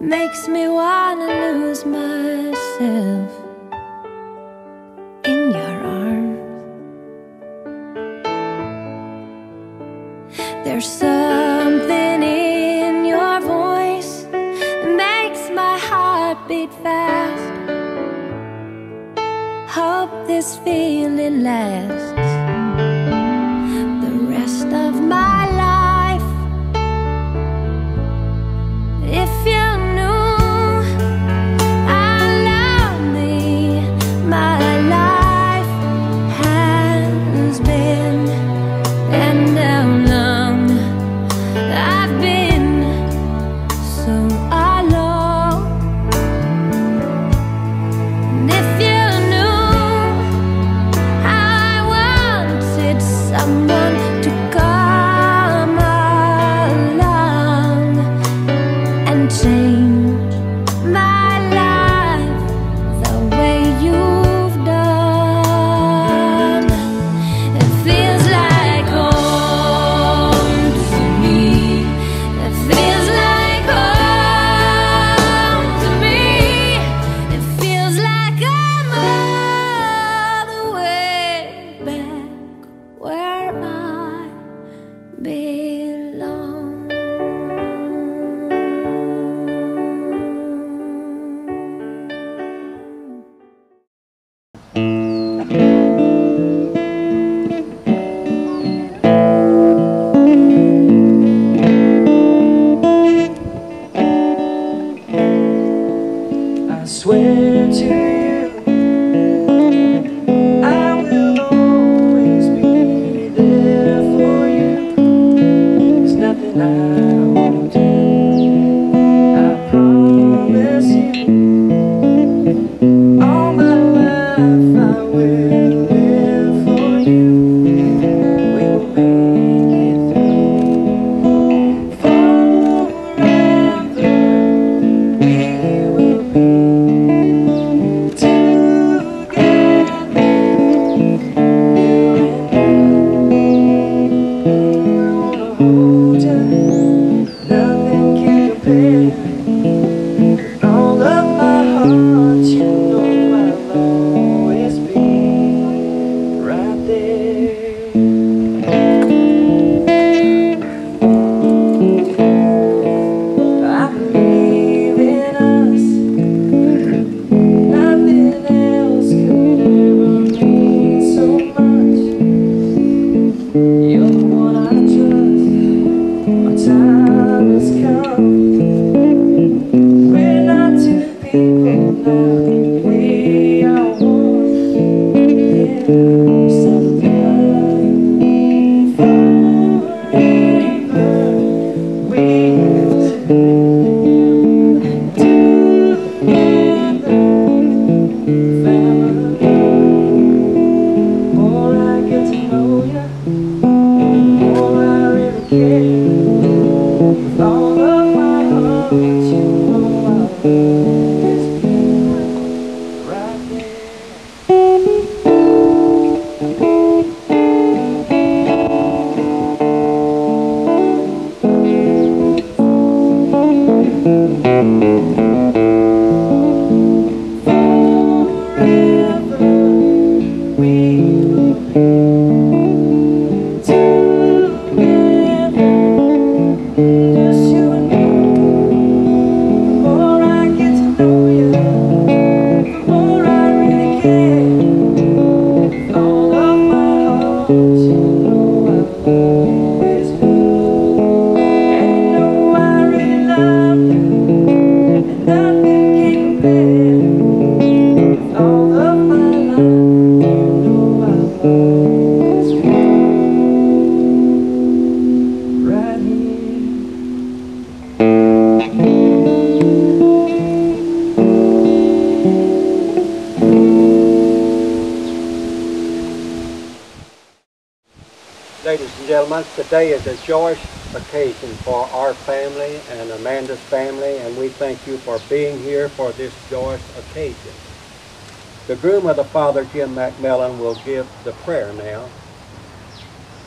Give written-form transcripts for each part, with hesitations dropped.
makes me wanna lose myself in your arms. There's something in your voice that makes my heart beat fast. Hope this feeling lasts the rest of my life. If you knew how lonely my life has been, and how long I've been so alone. And if you someone to come along and change my life the way you've done. It feels like home to me. It feels like home to me. It feels like I'm all the way back where I belong. I swear to you, I will always be there for you. There's nothing I won't do. I promise you, all my life I will live for you. We will make it through forever. We will be together, you and I. Nothing can compare. With all of my heart, you know I'll always be right there. I believe in us. Nothing else could ever mean so much. You're the one I trust. My time has come. We're not two people now. We are one. Yeah, sometimes forever. We together, family. More I get to know you, more I really care. With all of my heart, you know I'll always be right there. Forever we will be together, just you and me. The more I get to know you, the more I really care. With all of my heart, you know I'll always be. And you know I really love you, and nothing can compare. With all of my life, you know I'll always be right here. Ladies and gentlemen, today is a joyous occasion for our family and Amanda's family, and we thank you for being here for this joyous occasion. The groom of the Father, Jim McMillan, will give the prayer now.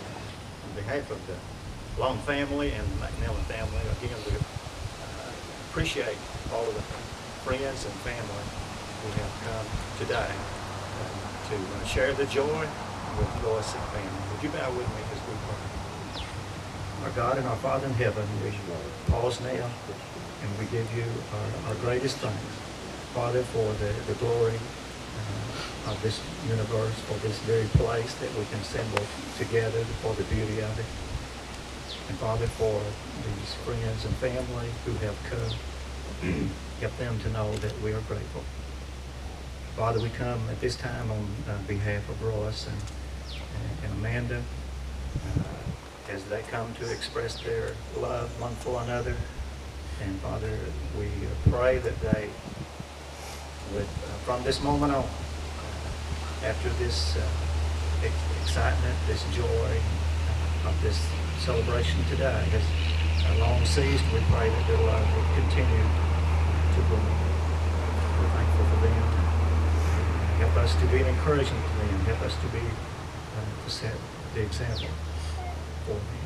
On behalf of the Long family and the McMillan family, again, we appreciate all of the friends and family who have come today to share the joy with Royce and family. Would you bow with me as we pray? Our God and our Father in heaven, we pause now and we give you our greatest thanks, Father, for the glory of this universe, for this very place that we can assemble together, for the beauty of it. And Father, for these friends and family who have come, help them to know that we are grateful. Father, we come at this time on behalf of Royce and Amanda, as they come to express their love one for another. And Father, we pray that they would, from this moment on, after this excitement, this joy of this celebration today has long ceased, we pray that their love will continue to grow. We're thankful for them. Help us to be an encouragement to them. Help us to be to set the example for them.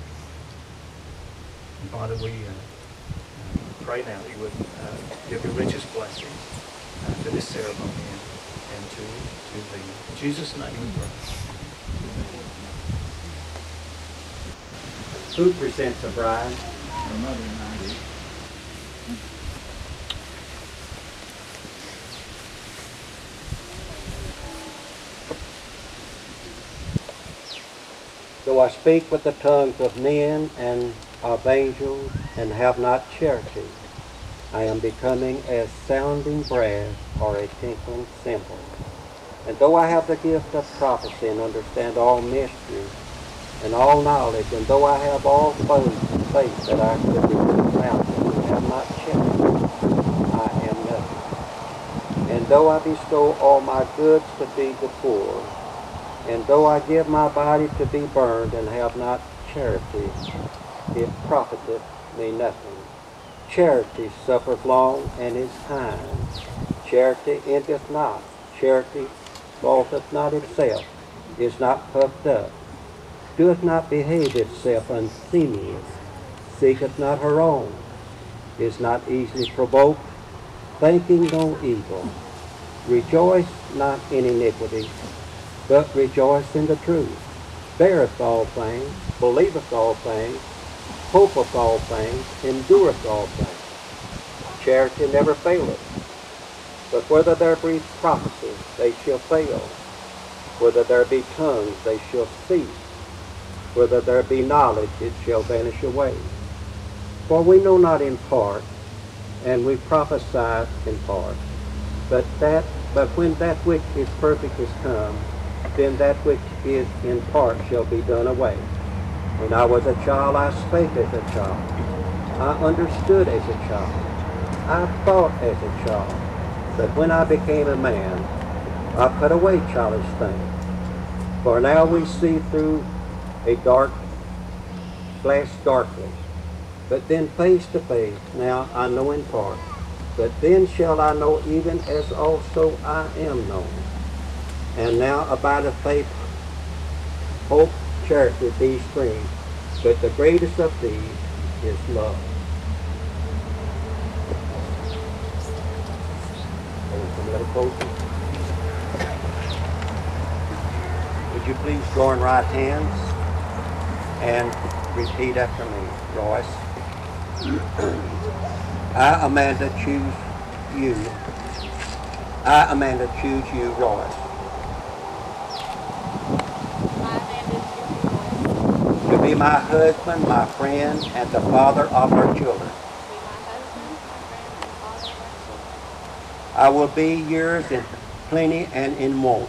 And Father, we pray now that you would give your richest blessings to this ceremony and to them. In Jesus' name we pray. Who presents the bride? Our mother and I do. Though I speak with the tongues of men and of angels and have not charity, I am becoming as sounding brass or a tinkling cymbal. And though I have the gift of prophecy and understand all mysteries and all knowledge, and though I have all faith that I could remove mountains and have not charity, I am nothing. And though I bestow all my goods to feed the poor, and though I give my body to be burned and have not charity, it profiteth me nothing. Charity suffereth long and is kind. Charity endeth not. Charity vaunteth not itself, is not puffed up, doeth not behave itself unseemly, seeketh not her own, is not easily provoked, thinking no evil. Rejoice not in iniquity, but rejoice in the truth. Beareth all things, believeth all things, hopeth all things, endureth all things. Charity never faileth. But whether there be prophecy, they shall fail. Whether there be tongues, they shall cease. Whether there be knowledge, it shall vanish away. For we know not in part, and we prophesy in part. But when that which is perfect is come, then that which is in part shall be done away. When I was a child, I spake as a child. I understood as a child. I thought as a child. But when I became a man, I put away childish things. For now we see through a glass darkly, but then face to face. Now I know in part, but then shall I know even as also I am known. And now abideth faith, hope, charity, these three, but the greatest of these is love. Would you please join right hands and repeat after me, Royce? I, Amanda, choose you. I, Amanda, choose you, Royce. To be my husband, my friend, and the father of our children. I will be yours in plenty and in want,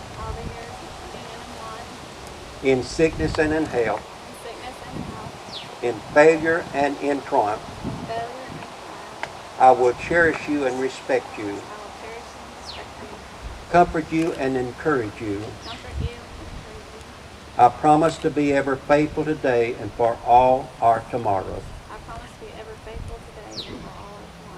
in sickness and in health, in failure and in triumph. I will cherish you and respect you, comfort you and encourage you. I promise to be ever faithful today and for all our tomorrows. I promise to be ever faithful today and for all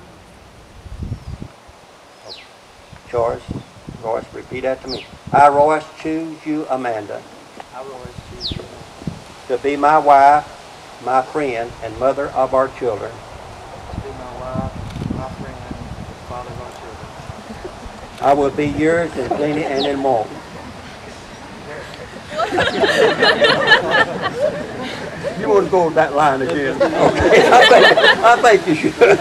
our tomorrows. Royce, repeat after me. I, Royce, choose you, Amanda. I, Royce, choose you To be my wife, my friend, and mother of our children. to be my wife, I will be yours in plenty and in more. You want to go with that line again? Okay, I think you should.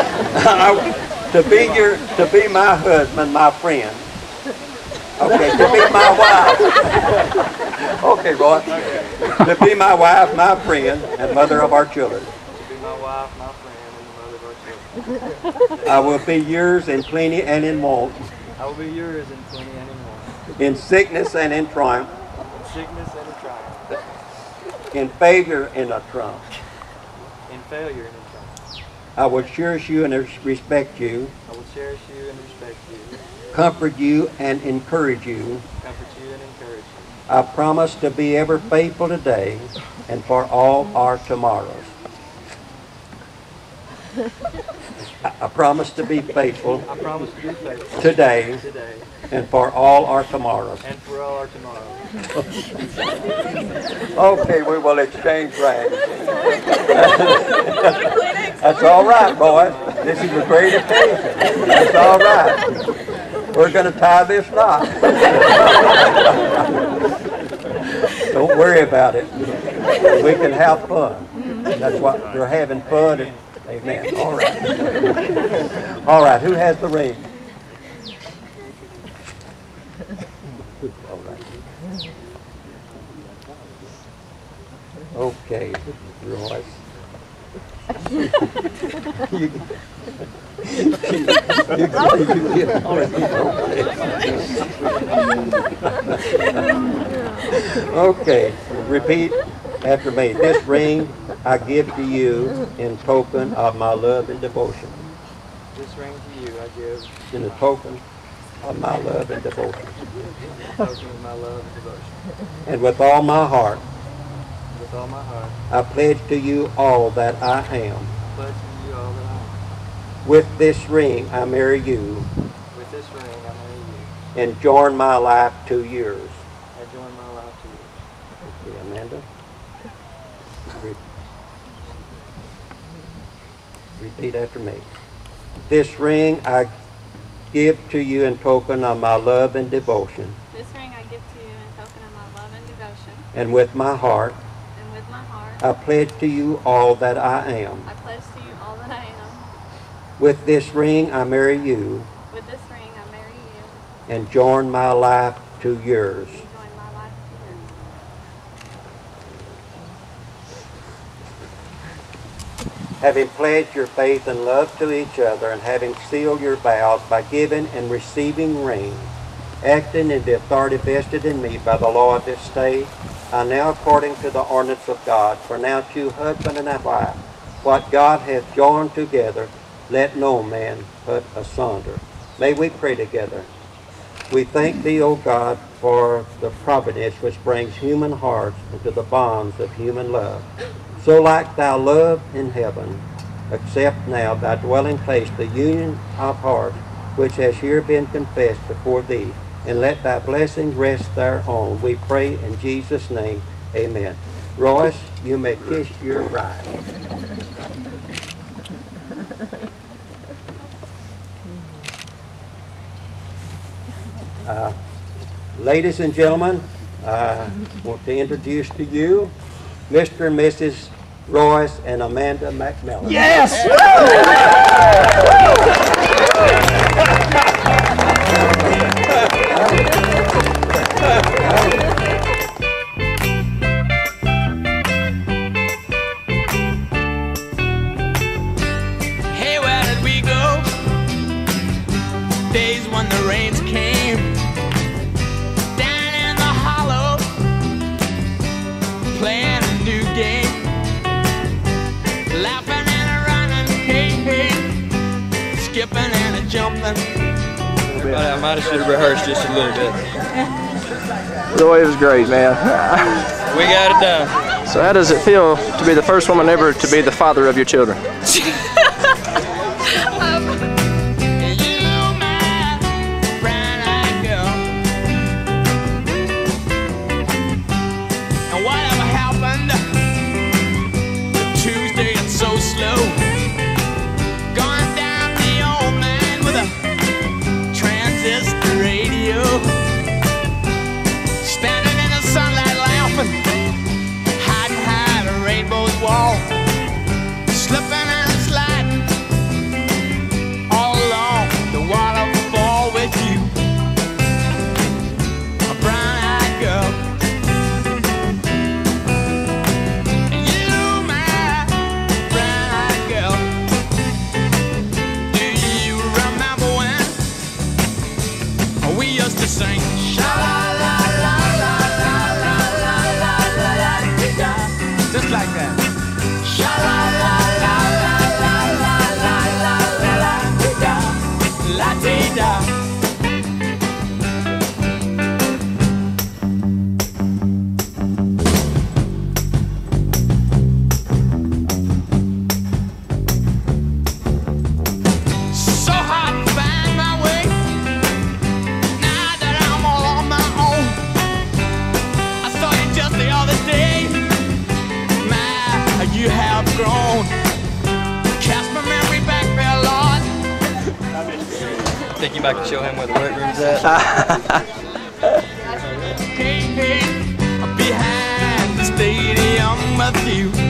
To be my husband, my friend. Okay, to be my wife. Okay, Roy. To be my wife, my friend, and mother of our children. To be my wife, my friend, and the mother of our children. I will be yours in plenty and in want. I will be yours in plenty and in want. In sickness and in triumph. In sickness and in triumph. In failure and a triumph. In failure and in triumph. I will cherish you and respect you. I will cherish you and respect you. Comfort you and encourage you. Comfort you and encourage you. I promise to be ever faithful today and for all our tomorrows. I promise to be faithful I promise to be faithful today today and for all our tomorrows. and for all our tomorrows. Okay, we will exchange rings. That's all right, boys. This is a great occasion. That's all right. We're going to tie this knot. Don't worry about it. We can have fun. That's what we're having fun. And, amen. All right. All right. Who has the ring? All right. Okay, Royce. Okay, repeat after me. This ring I give to you in token of my love and devotion. This ring to you I give In the token of my love and devotion. in token of my love and devotion. And with all my heart, With all my heart, I pledge to you all that I am. I pledge to you all that I am. With this ring I marry you With this ring I marry you. and join my life to yours. I join my life to yours. Okay, Amanda. Repeat after me. This ring I give to you in token of my love and devotion. This ring I give to you in token of my love and devotion. And with my heart, And with my heart, I pledge to you all that I am. I pledge to you all that I am. With this ring I marry you With this ring I marry you and join my life to yours. and join my life to yours. Having pledged your faith and love to each other and having sealed your vows by giving and receiving ring, acting in the authority vested in me by the law of this state, I now, according to the ordinance of God, pronounce you husband and wife. What God hath joined together, let no man put asunder. May we pray together. We thank thee, O God, for the providence which brings human hearts into the bonds of human love. So like thy love in heaven, accept now thy dwelling place, the union of hearts, which has here been confessed before thee, and let thy blessing rest thereon. We pray in Jesus' name, amen. Royce, you may kiss your bride. Ladies and gentlemen, I want to introduce to you Mr. and Mrs. Royce and Amanda McMillan. Yes! Hey, where did we go? Days when the rains came down in the hollow, playing a new game, laughing and a running, hey, hey, skipping and a jumping. I might have should have rehearsed just a little bit. Roy, it was great, man. We got it done. So how does it feel to be the first woman ever to be the father of your children? Slow, going down the old man with a transistor. think you might can show him where the weight room's at? Hey, hey, behind the stadium with you.